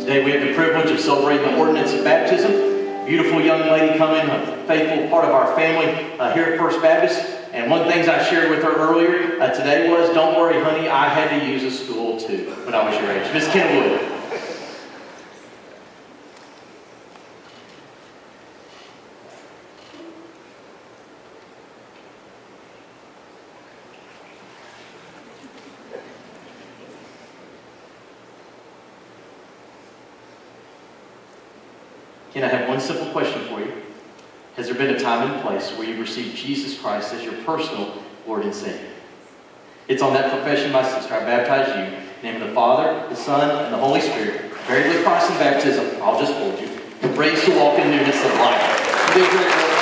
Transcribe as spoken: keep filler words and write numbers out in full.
Today we have the privilege of celebrating the ordinance of baptism. Beautiful young lady coming, a faithful part of our family uh, here at First Baptist. And one of the things I shared with her earlier uh, today was, don't worry, honey, I had to use a stool too when I was your age. Miss Kenna Wood. Ken, I have one simple question for you. Has there been a time and place where you've received Jesus Christ as your personal Lord and Savior? It's on that profession, my sister, I baptize you. In the name of the Father, the Son, and the Holy Spirit. Buried with Christ in baptism, I'll just hold you. Raised to walk in newness of life.